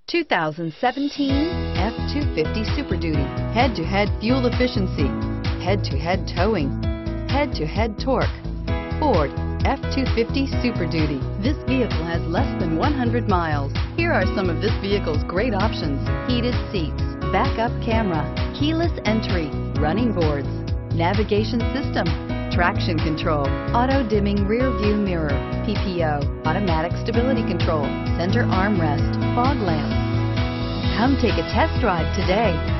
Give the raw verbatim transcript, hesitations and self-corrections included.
two thousand seventeen F two fifty Super Duty. Head-to-head fuel efficiency, head-to-head towing, head-to-head torque. Ford F two fifty Super Duty. This vehicle has less than one hundred miles. Here are some of this vehicle's great options: heated seats, backup camera, keyless entry, running boards, navigation system, traction control, auto-dimming rear view mirror, P P O, automatic stability control, center armrest, fog lamps. Come take a test drive today.